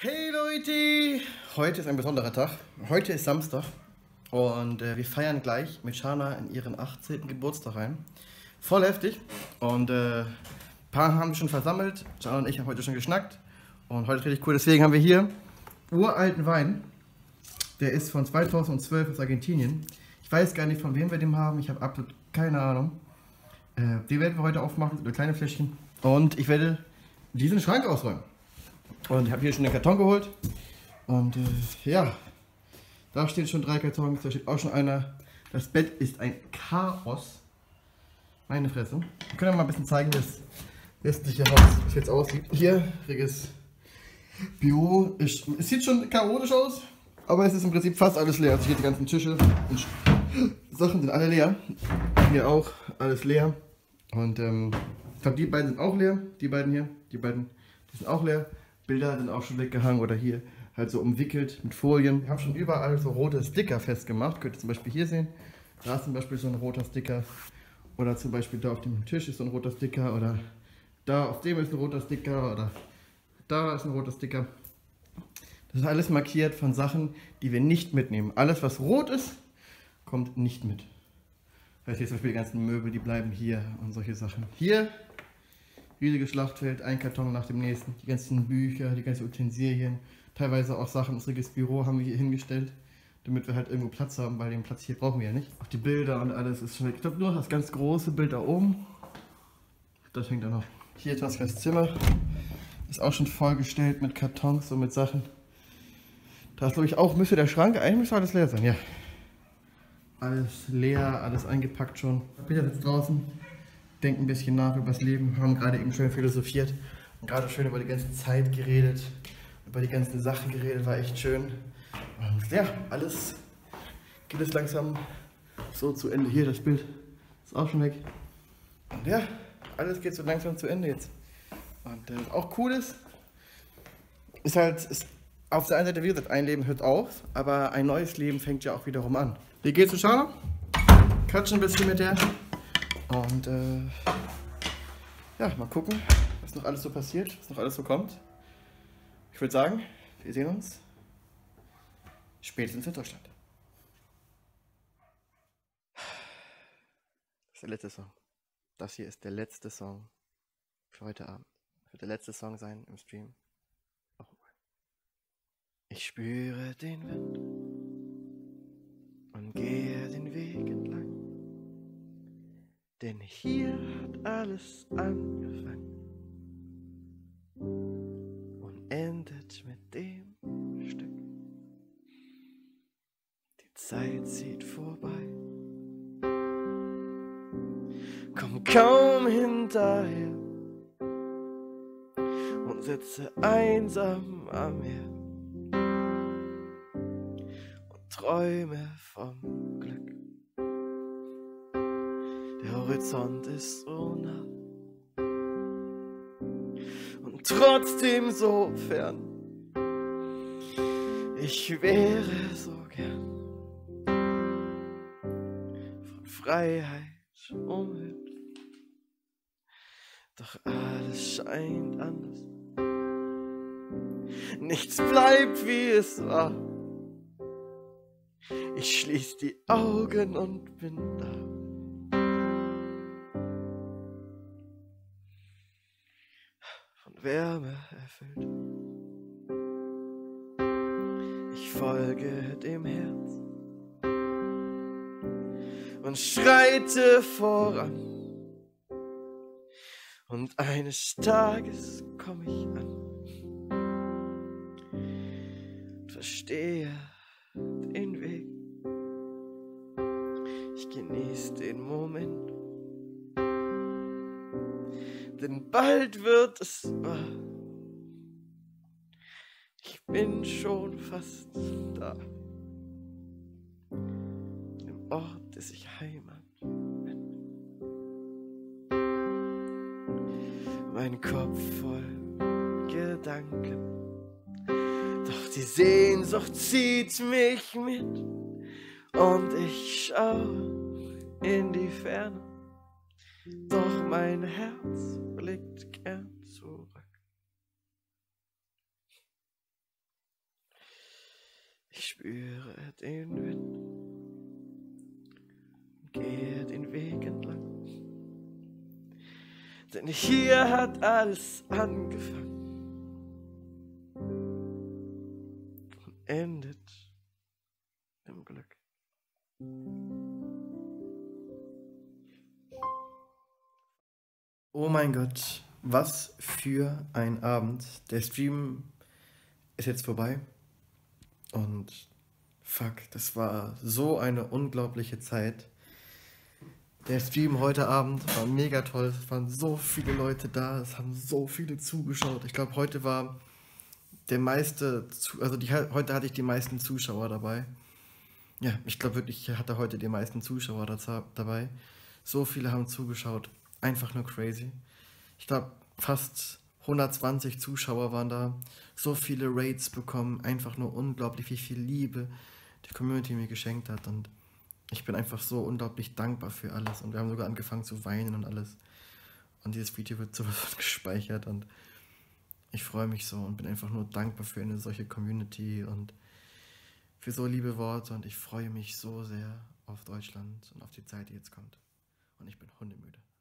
Hey Leute! Heute ist ein besonderer Tag. Heute ist Samstag und wir feiern gleich mit Shana in ihren 18. Geburtstag rein. Voll heftig und ein paar haben sich schon versammelt. Shana und ich haben heute schon geschnackt und heute ist richtig cool. Deswegen haben wir hier uralten Wein. Der ist von 2012 aus Argentinien. Ich weiß gar nicht, von wem wir den haben. Ich habe absolut keine Ahnung. Den werden wir heute aufmachen, so kleine Fläschchen. Und ich werde diesen Schrank ausräumen. Und ich habe hier schon den Karton geholt. Und ja, da stehen schon 3 Kartons, da steht auch schon einer. Das Bett ist ein Chaos. Meine Fresse. Wir können ja mal ein bisschen zeigen, wie das westliche Haus jetzt aussieht. Hier, riges Büro. Es sieht schon chaotisch aus, aber es ist im Prinzip fast alles leer. Also hier die ganzen Tische und Sachen sind alle leer. Hier auch alles leer. Und ich glaube, die beiden sind auch leer. Die beiden hier, die sind auch leer. Bilder sind auch schon weggehangen oder hier halt so umwickelt mit Folien. Wir haben schon überall so rote Sticker festgemacht. Könnt ihr zum Beispiel hier sehen. Da ist zum Beispiel so ein roter Sticker. Oder zum Beispiel da auf dem Tisch ist so ein roter Sticker. Oder da auf dem ist ein roter Sticker. Oder da ist ein roter Sticker. Das ist alles markiert von Sachen, die wir nicht mitnehmen. Alles, was rot ist, kommt nicht mit. Das heißt, hier zum Beispiel die ganzen Möbel, die bleiben hier und solche Sachen. Hier, riesiges Schlachtfeld, ein Karton nach dem nächsten. Die ganzen Bücher, die ganzen Utensilien, teilweise auch Sachen, das riesiges Büro haben wir hier hingestellt, damit wir halt irgendwo Platz haben, weil den Platz hier brauchen wir ja nicht. Auch die Bilder und alles ist schon weg. Ich glaube nur das ganz große Bild da oben, das hängt da noch. Hier das Zimmer, ist auch schon vollgestellt mit Kartons und mit Sachen. Da ist glaube ich auch, müsste der Schrank, eigentlich müsste alles leer sein, ja. Alles leer, alles eingepackt schon. Peter sitzt draußen, denkt ein bisschen nach über das Leben, haben gerade eben schön philosophiert und gerade schön über die ganze Zeit geredet, über die ganzen Sachen geredet, war echt schön. Und ja, alles geht es langsam so zu Ende. Hier, das Bild ist auch schon weg. Und ja, alles geht so langsam zu Ende jetzt. Und auch cool ist halt, auf der einen Seite, wie gesagt, ein Leben hört auf, aber ein neues Leben fängt ja auch wiederum an. Wie geht's zu Shana? Quatschen ein bisschen mit der. Und ja, mal gucken, was noch alles so passiert, was noch alles so kommt. Ich würde sagen, wir sehen uns spätestens in Deutschland. Das ist der letzte Song. Das hier ist der letzte Song für heute Abend. Das wird der letzte Song sein im Stream. Ich spüre den Wind und gehe den Weg entlang. Denn hier hat alles angefangen und endet mit dem Stück. Die Zeit zieht vorbei, komm kaum hinterher und sitze einsam am Meer und träume vom Glück. Der Horizont ist so nah und trotzdem so fern. Ich wäre so gern von Freiheit umhüllt, doch alles scheint anders. Nichts bleibt wie es war. Ich schließ die Augen und bin da. Wärme erfüllt. Ich folge dem Herz und schreite voran. Und eines Tages komme ich an und verstehe den Weg. Ich genieße den Moment. Denn bald wird es wahr. Ich bin schon fast da. Im Ort, des ich Heimat nenne. Mein Kopf voll Gedanken. Doch die Sehnsucht zieht mich mit. Und ich schaue in die Ferne. Doch mein Herz blickt gern zurück. spüre den Wind und gehe den Weg entlang. Denn hier hat alles angefangen und endet im Glück. Oh mein Gott, was für ein Abend. Der Stream ist jetzt vorbei und fuck, das war so eine unglaubliche Zeit. Der Stream heute Abend war mega toll, es waren so viele Leute da, es haben so viele zugeschaut. Ich glaube, heute war der meiste, heute hatte ich die meisten Zuschauer dabei. Ja, ich glaube wirklich, ich hatte heute die meisten Zuschauer dabei. So viele haben zugeschaut, einfach nur crazy. Ich glaube, fast 120 Zuschauer waren da, so viele Raids bekommen, einfach nur unglaublich, wie viel Liebe die Community mir geschenkt hat und ich bin einfach so unglaublich dankbar für alles und wir haben sogar angefangen zu weinen und alles und dieses Video wird sowas von gespeichert und ich freue mich so und bin einfach nur dankbar für eine solche Community und für so liebe Worte und ich freue mich so sehr auf Deutschland und auf die Zeit, die jetzt kommt und ich bin hundemüde.